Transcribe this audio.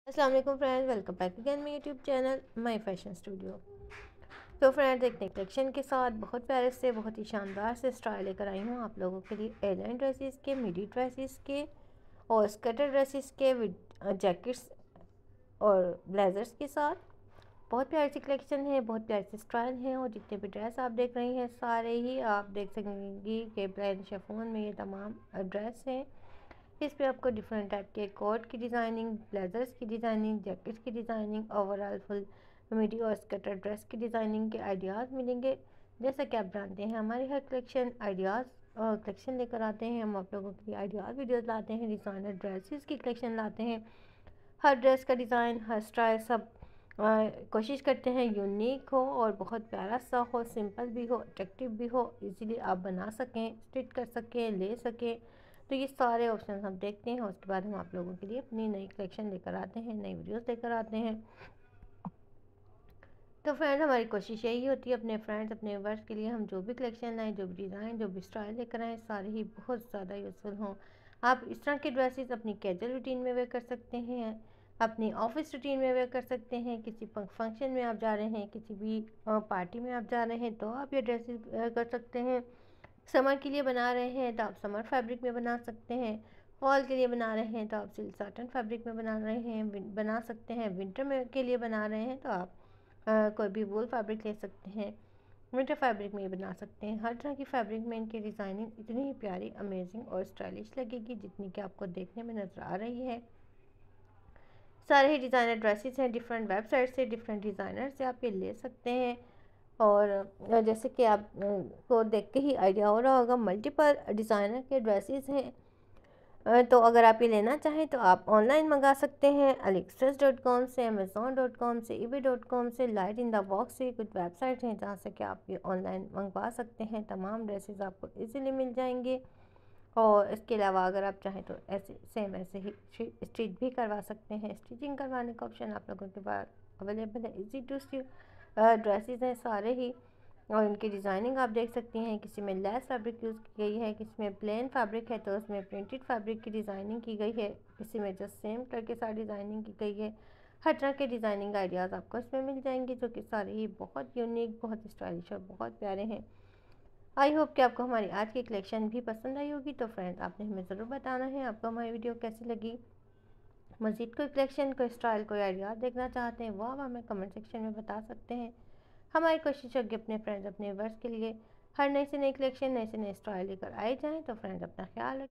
अस्सलाम वालेकुम friends, welcome back again my YouTube channel my fashion studio. तो friends, एक नई कलेक्शन के साथ बहुत प्यारे से बहुत ही शानदार से स्टाइल लेकर आई हूँ आप लोगों के लिए। एयरलाइन ड्रेसेस के, मिडी ड्रेसेस के और स्कर्टेड ड्रेसेस के विद जैकेट्स और ब्लेजर्स के साथ बहुत प्यारी सी कलेक्शन है, बहुत प्यारे से स्टाइल है। और जितने भी ड्रेस आप देख रही हैं सारे ही आप देख सकेंगी कि प्लेन शिफॉन में ये तमाम ड्रेस हैं। इस पे आपको डिफरेंट टाइप के कोट की डिज़ाइनिंग, ब्लेजर्स की डिज़ाइनिंग, जैकेट्स की डिज़ाइनिंग, ओवरऑल फुल मिडी और स्कर्टर ड्रेस की डिज़ाइनिंग के आइडियाज़ मिलेंगे। जैसा कि आप जानते हैं हमारी हर कलेक्शन आइडियाज़ कलेक्शन लेकर आते हैं। हम आप लोगों के लिए आइडियाज़ वीडियोज़ लाते हैं, डिज़ाइनर ड्रेसेस की कलेक्शन लाते हैं। हर ड्रेस का डिज़ाइन, हर स्टाइल सब कोशिश करते हैं यूनिक हो और बहुत प्यारा सा हो, सिंपल भी हो, अट्रैक्टिव भी हो, इजीली आप बना सकें, स्टिच कर सकें, ले सकें। तो ये सारे ऑप्शन हम देखते हैं। उसके बाद हम आप लोगों के लिए अपनी नई कलेक्शन लेकर आते हैं, नई वीडियोस लेकर आते हैं। तो फ्रेंड, हमारी कोशिश यही होती है अपने फ्रेंड्स, अपने वर्स के लिए हम जो भी कलेक्शन लाएँ, जो भी डिज़ाइन, जो भी स्टाइल लेकर आएँ, सारे ही बहुत ज़्यादा यूज़फुल हों। आप इस तरह के ड्रेसेस अपनी कैजुअल रूटीन में वेयर कर सकते हैं, अपनी ऑफिस रूटीन में वेयर कर सकते हैं। किसी फंक्शन में आप जा रहे हैं, किसी भी पार्टी में आप जा रहे हैं, तो आप ये ड्रेसेस वेयर कर सकते हैं। समर के लिए बना रहे हैं तो आप समर फैब्रिक में बना सकते हैं। फॉल के लिए बना रहे हैं तो आप सिल्क साटन फैब्रिक में बना रहे हैं, बना सकते हैं। विंटर में के लिए बना रहे हैं तो आप कोई भी वूल फैब्रिक ले सकते हैं, विंटर फैब्रिक में बना सकते हैं। हर तरह की फैब्रिक में इनकी डिज़ाइनिंग इतनी ही प्यारी, अमेजिंग और स्टाइलिश लगेगी जितनी कि आपको देखने में नज़र आ रही है। सारे ही डिज़ाइनर ड्रेसेस हैं, डिफरेंट वेबसाइट से, डिफरेंट डिज़ाइनर से आप ये ले सकते हैं। और जैसे कि आप को देख के ही आइडिया हो रहा होगा, मल्टीपल डिज़ाइनर के ड्रेसेस हैं। तो अगर आप ये लेना चाहें तो आप ऑनलाइन मंगा सकते हैं, aliexpress.com से, amazon.com से, ebay.com से, लाइट इन द बॉक्स से। कुछ वेबसाइट हैं जहाँ से कि आप ये ऑनलाइन मंगवा सकते हैं। तमाम ड्रेसेस आपको इजीली मिल जाएंगे। और इसके अलावा अगर आप चाहें तो ऐसे ही स्टिच भी करवा सकते हैं। स्टिचिंग करवाने का ऑप्शन आप लोगों के पास अवेलेबल है। इजी टू ड्रेसेस हैं सारे ही। और इनकी डिज़ाइनिंग आप देख सकती हैं, किसी में लेस फैब्रिक यूज़ की गई है, किसी में प्लेन फैब्रिक है तो उसमें प्रिंटेड फैब्रिक की डिज़ाइनिंग की गई है, किसी में जस्ट सेम कलर के साथ डिज़ाइनिंग की गई है। हर तरह के डिज़ाइनिंग आइडियाज़ आपको इसमें मिल जाएंगे, जो कि सारे ही बहुत यूनिक, बहुत स्टाइलिश और बहुत प्यारे हैं। आई होप कि आपको हमारी आज की कलेक्शन भी पसंद आई होगी। तो फ्रेंड्स, आपने हमें ज़रूर बताना है आपको हमारी वीडियो कैसी लगी। मज़ीद कोई कलेक्शन, कोई स्टाइल, कोई आइडिया देखना चाहते हैं वो आप हमें कमेंट सेक्शन में बता सकते हैं। हमारी कोशिश होगी अपने फ्रेंड्स, अपने वर्स के लिए हर नई से नई कलेक्शन, नए से नए स्टाइल लेकर आए जाएँ। तो फ्रेंड्स, अपना ख्याल रखें।